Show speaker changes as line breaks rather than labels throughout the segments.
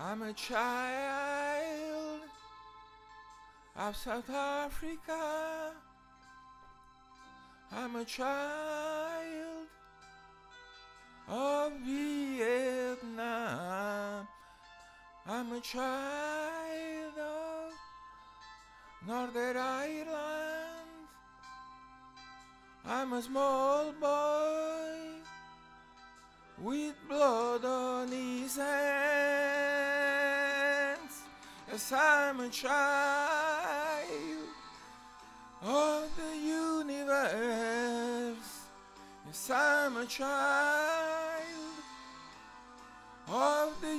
I'm a child of South Africa. I'm a child of Vietnam. I'm a child of Northern Ireland. I'm a small boy with blood on his hands. Yes, I'm a child of the universe. Yes, I'm a child of the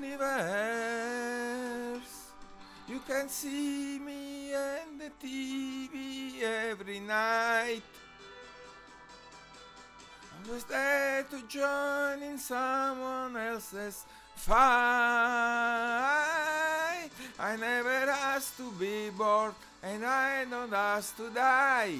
universe. You can see me on the TV every night. I was there to join in someone else's fight. I never asked to be born, and I don't ask to die.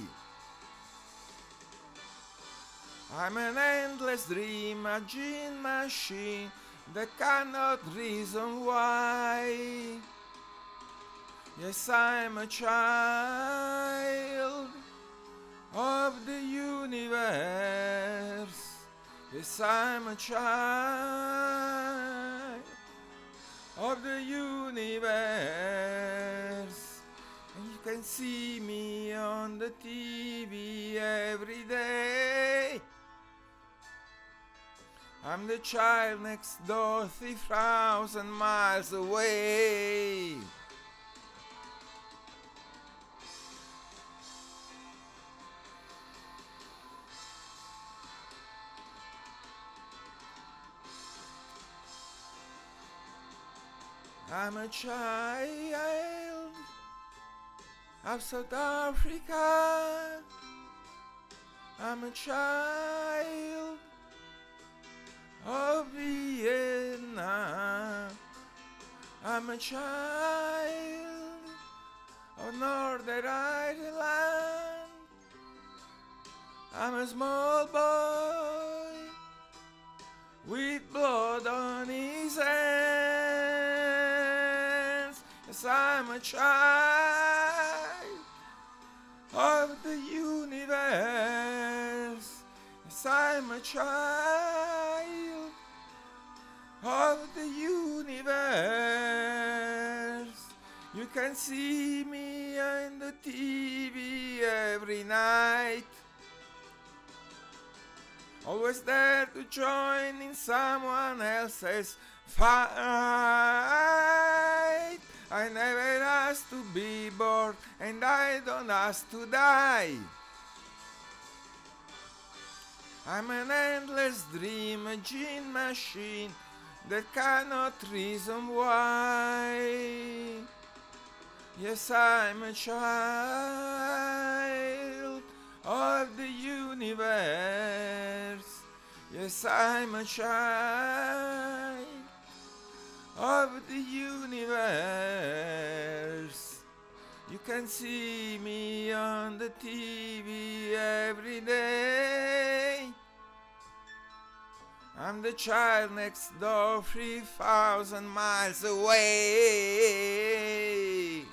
I'm an endless dream, a gene machine that cannot reason why. Yes, I'm a child of the universe. Yes, I'm a child of the universe. And you can see me on the TV every day. I'm the child next door, 3,000 miles away. I'm a child of South Africa. I'm a child of Vietnam. I'm a child of Northern Ireland. I'm a small boy with blood on his hands. Yes, I'm a child of the universe. Yes, I'm a child of the universe. You can see me on the TV every night. Always there to join in someone else's fight. I never asked to be born, and I don't ask to die. I'm an endless dream, a gene machine that cannot reason why. Yes, I'm a child of the universe. Yes, I'm a child of the universe. You can see me on the TV every day. I'm the child next door, 3,000 miles away.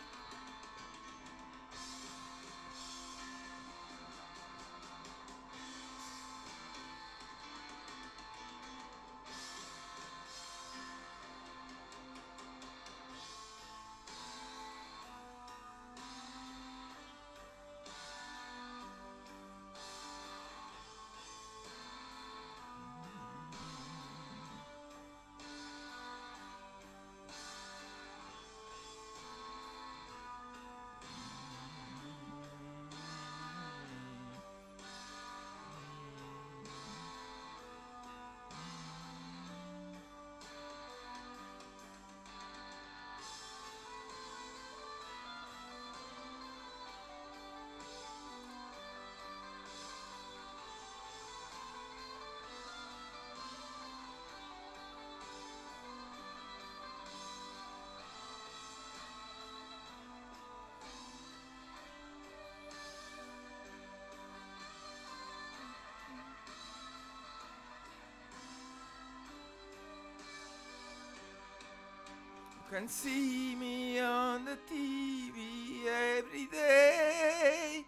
can see me on the TV every day.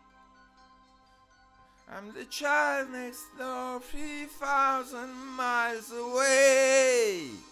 I'm the child next door, 3,000 miles away.